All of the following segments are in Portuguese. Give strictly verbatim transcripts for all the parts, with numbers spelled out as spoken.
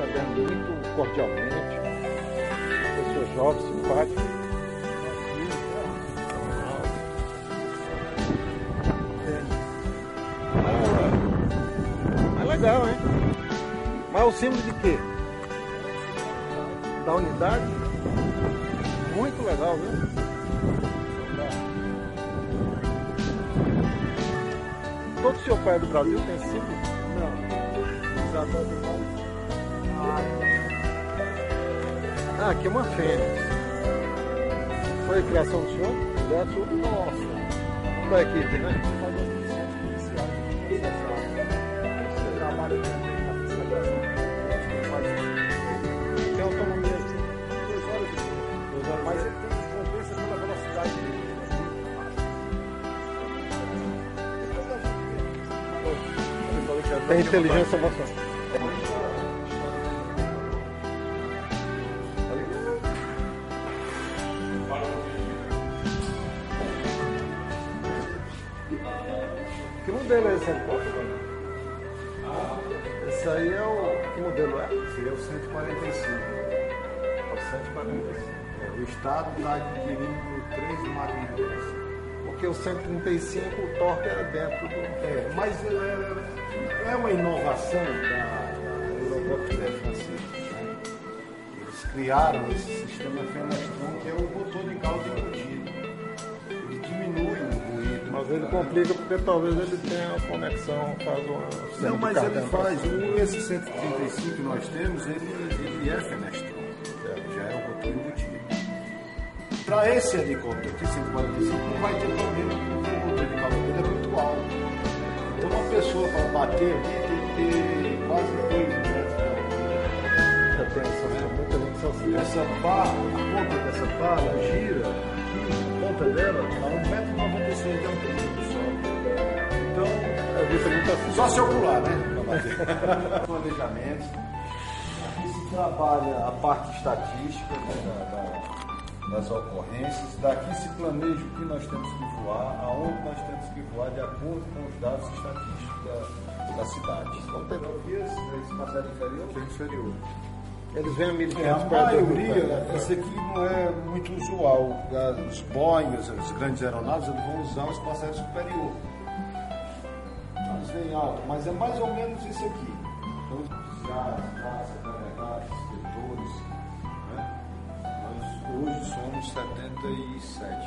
recebendo muito cordialmente, pessoas jovens, simpáticas. Mas legal, hein? Mas o símbolo de quê? Da unidade? Muito legal, né? Todo o seu pai do Brasil tem símbolo? Não. Exatamente. Ah, aqui é uma fênix. Foi a criação do senhor? Ideia sua? Nossa. Da equipe, né? Trabalho também na fiscalização. Tem autonomia aqui. Duas horas de tempo. Mas ele tem compensa pela velocidade dele. Tem inteligência emocional. Que modelo é esse aí? Esse aí é o... Que modelo é? Esse é o cento e quarenta e cinco. É o cento e quarenta e cinco. É, o Estado está adquirindo três máquinas dessas. Porque o cento e trinta e cinco, o torque era dentro do... É, mas é, é uma inovação da, da Eurobot francesa. Né? Eles criaram esse sistema Fenestron, que é o motor de causa embutido. Ele diminui o ruído. Mas ele complica porque talvez ele tenha uma conexão, caso uma... Não, mas ele faz. O, esse cento e trinta e cinco que nós temos, ele, ele é Fenestron. É, já é o motor embutido. Para esse helicóptero aqui, cento e quarenta e cinco, não vai ter problema, porque o motor de causa dele é muito alto. Então, uma pessoa para bater aqui tem que ter quase dois metros de altura. Essa pá, a ponta dessa pá, ela gira, aqui, a ponta dela, a um metro e noventa e seis de altura só. Então, eu vi muita assim. Só se ocular, né? Para bater. Planejamentos. Aqui se trabalha a parte estatística, né, da, da das ocorrências, daqui se planeja o que nós temos que voar, aonde nós temos que voar, de acordo com os dados estatísticos da, da cidade. Então, tem aqui esse passageiro inferior? Tem inferior. Eles vêm a mil e É, a quinhentos maioria, esse aqui não é muito usual. Os Boeing, as grandes aeronaves, eles vão usar os passageiros superior. Eles vêm alto, mas é mais ou menos isso aqui. Então, já, praça, delegados, inspetores, né? Hoje somos setenta e sete.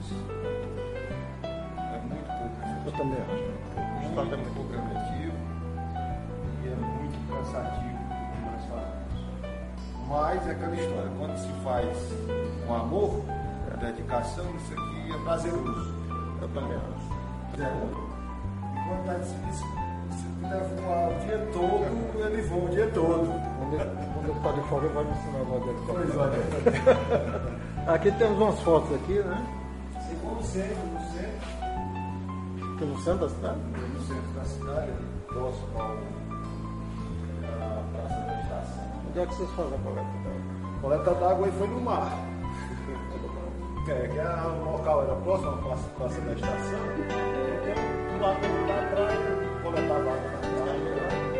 É muito pouco. Eu também acho. O Estado é muito pouco efetivo e é muito cansativo o que nós fazemos. Mas é aquela história, quando se faz com amor, dedicação, isso aqui é prazeroso. Eu também acho. É. E quando está de serviço, se puder voar o dia todo, ele voa o dia todo. Quando ele está de folga, vai me ensinar a voar dele. Pois olha. Aqui temos umas fotos aqui, né? Se for no centro, no centro. Aqui no centro da cidade? No centro da cidade, próximo ao à Praça da Estação. Onde é que vocês fazem a coleta d'água? A coleta d'água aí foi no mar. É, que a, o local era próximo à praça, praça da Estação. Então, do lado da praia, coletava água na praia.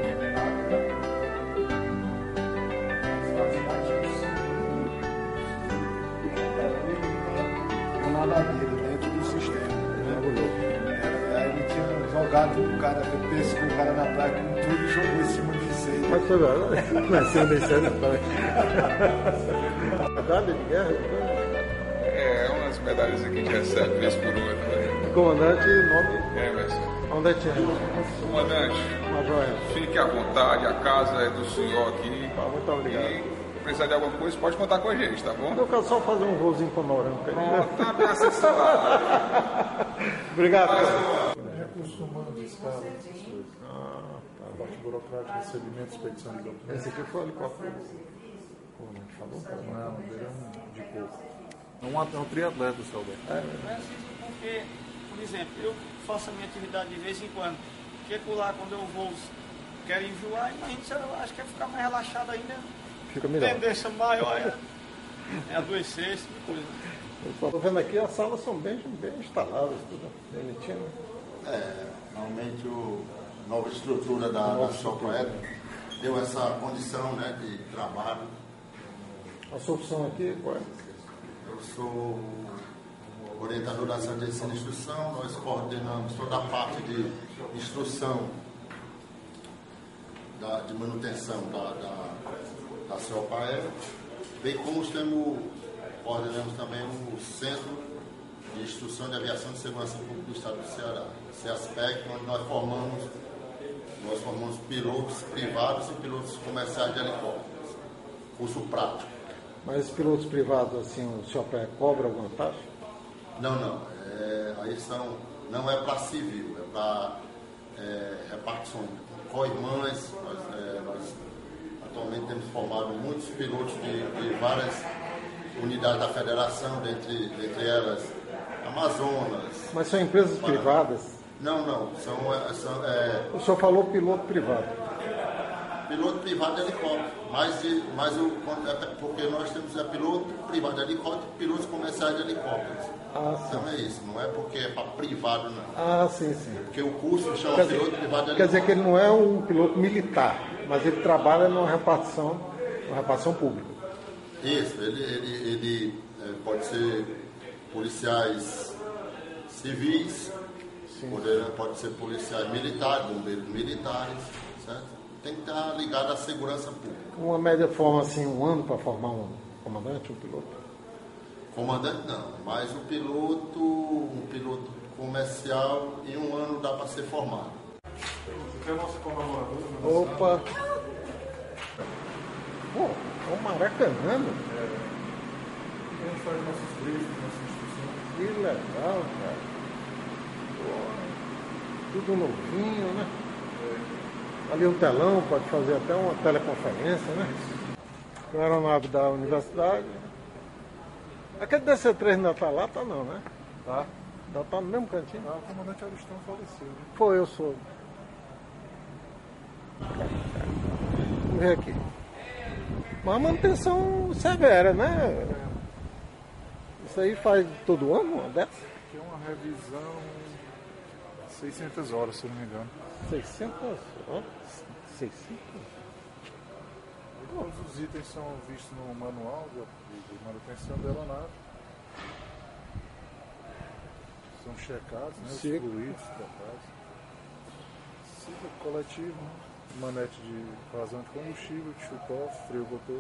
Nadadeira dentro do sistema. Né? Aí ele tinha jogado o cara, pescou o cara na praia com tudo e jogou em cima do incêndio. Mas foi verdade? Não é em cima do incêndio, medalha de guerra? É, umas medalhas aqui que a gente recebe vez por outra. Né? Comandante, nome? É, mas... Onde é que é? Comandante, Major Enzo. fique à vontade, a casa é do senhor aqui. Tá, muito obrigado. E precisar de alguma coisa, pode contar com a gente, tá bom? Eu quero só fazer um voozinho panorâmico. Pronto, tá bem assessorado. Obrigado. Recursos humanos, escala, essas coisas. Ah, tá. A parte burocrática, recebimento, expedição de documentos. Esse aqui foi o helicóptero. Pô, não falou? Não, ele é um de coco. É um, é um triatleta, seu Alberto. É, Não é assim, porque, por exemplo, eu faço a minha atividade de vez em quando. Porque por lá, quando eu vou, quero enjoar, imagina se eu acho que é ficar mais relaxado ainda. fica melhor. Tendência maior é, é adoecer, esse tipo de coisa. Estou vendo aqui, as salas são bem, bem instaladas, tudo bonitinho. É, realmente o, a nova estrutura da, da Socoé deu essa condição, né, de trabalho. A sua opção aqui, qual é? Eu sou orientador da Centro de Ensino e Instrução, nós coordenamos toda a parte de instrução, da, de manutenção da, da, da CEOPAE, bem como temos, coordenamos também o Centro de Instrução de Aviação de Segurança Pública do Estado do Ceará, CEASPEC, onde nós formamos, nós formamos pilotos privados e pilotos comerciais de helicópteros, curso prático. Mas pilotos privados, assim, o senhor cobra alguma taxa? Não, não. É, aí são, não é para civil, é para é, repartições. Co-irmãs, nós, é, nós atualmente temos formado muitos pilotos de, de várias unidades da federação, dentre, dentre elas Amazonas. Mas são empresas Paraná. privadas? Não, não. São, são, é, o senhor falou piloto privado. Piloto privado de helicóptero, mas, de, mas o, é porque nós temos é, piloto privado de helicóptero e pilotos comerciais de helicópteros. Ah, então é isso, não é porque é para privado, não. Ah, sim, sim. Porque o curso chama quer piloto dizer, privado de helicóptero. Quer dizer que ele não é um piloto militar, mas ele trabalha numa repartição, numa repartição pública. Isso, ele, ele, ele é, pode ser policiais civis, pode, pode ser policiais militares, bombeiros militares, certo? Tem que estar ligado à segurança pública. Uma média forma assim, um ano para formar um comandante, um piloto? Comandante não, mas o piloto, um piloto comercial, em um ano dá para ser formado. Você quer a nossa colaboradora? Opa! Pô, é um Maracanã, meu. É. A gente faz nossos briefs, nossa instituição. Que legal, cara. Pô, tudo novinho, né? Ali um telão, pode fazer até uma teleconferência, né? Com a aeronave da universidade. Aquele D C três ainda tá lá, tá não, né? Tá. Ainda tá no mesmo cantinho? Ah, o comandante Aristão faleceu, né? Foi, eu sou. Vamos ver aqui. Uma manutenção severa, né? Isso aí faz todo ano, uma dessa? Aqui é uma revisão seiscentas horas, se eu não me engano. seiscentas horas? seiscentas? Todos os itens são vistos no manual de, de manutenção da aeronave. São checados, né? Os Ciclo. fluidos tratados. Ciclo coletivo, né? Manete de vazão de combustível, de shoot-off, freio motor.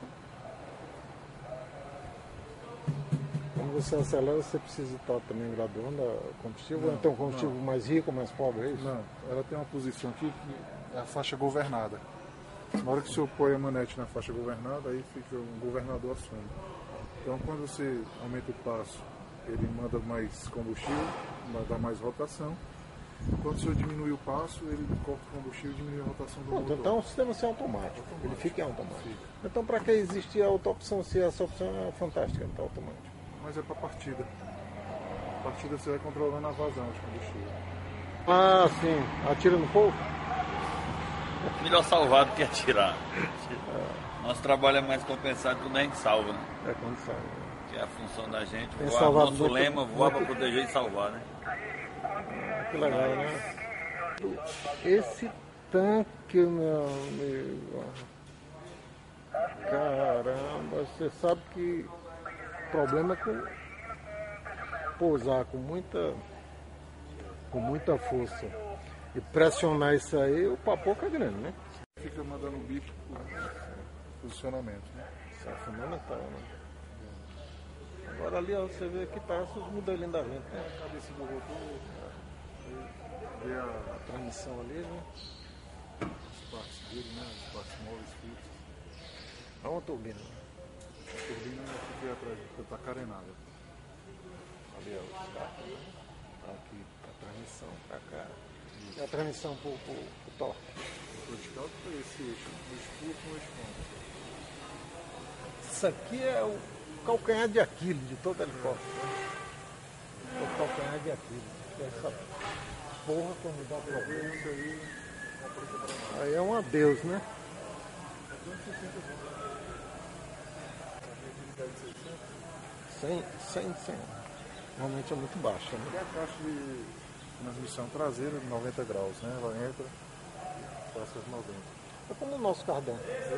Quando você acelera, você precisa estar também graduando o combustível? Não, ou então combustível não. mais rico, mais pobre, é isso? Não, ela tem uma posição aqui que é a faixa governada. Na hora que você põe a manete na faixa governada, aí fica um governador assume. Então quando você aumenta o passo, ele manda mais combustível, dá mais rotação. Quando você diminui o passo, ele corta o combustível e diminui a rotação do Pronto, motor. então o sistema assim é automático. Automático. Ele fica em automático. Fica. Então para que existir a outra opção se essa opção é fantástica, então automático? Mas é para partida. A partida você vai controlando a vazão de combustível. Ah, sim. Atira no fogo? Melhor salvar do que atirar. Nosso trabalho é mais compensado quando a gente salva, né? É quando sai. Que é a função da gente. Tem Voar, salvado nosso muito- lema, voar para muito- proteger e salvar, né? Que legal, né? Esse tanque, meu amigo. Caramba, você sabe que o problema é com pousar com muita com muita força e pressionar isso aí, o papoca é grande, né? Fica mandando o bico pro posicionamento, né? Isso é fundamental, né? Agora ali ó, você vê que parece os modelinhos da lente, né? A cabeça do rotor, vê a A transmissão ali, né? as partes dele, né? As partes móveis fixas. Olha uma turbina. A turbina fica atrás, tá carenada. Ali ó, os carros, né? Aqui a transmissão pra cá. E a transmissão pro, pro, pro torque. O vertical foi esse eixo, o eixo curto e o eixo longo. Isso aqui é o calcanhar de Aquiles de todo helicóptero. Né? É o calcanhar de Aquiles. Essa porra quando dá problema, isso aí. Aí é um adeus, né? cem, cem, cem. Normalmente é muito baixa, né? E a caixa de transmissão traseira de noventa graus, né? Ela entra, passa as noventa. É como o nosso cardan.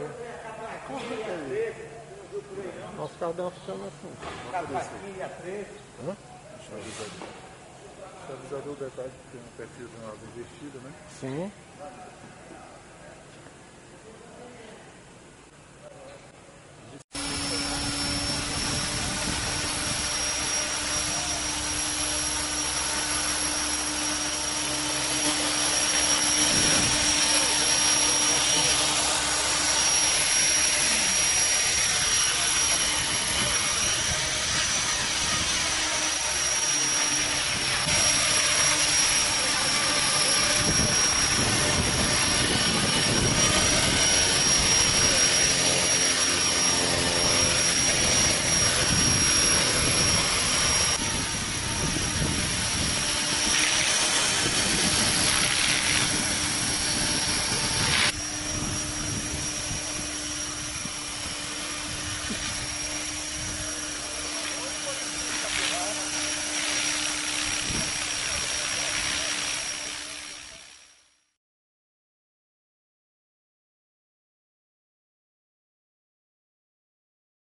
Nosso cardan funciona assim. Hã? Deixa eu avisar. Deixa eu avisar do detalhe que tem um perfil de uma investida, né? Sim.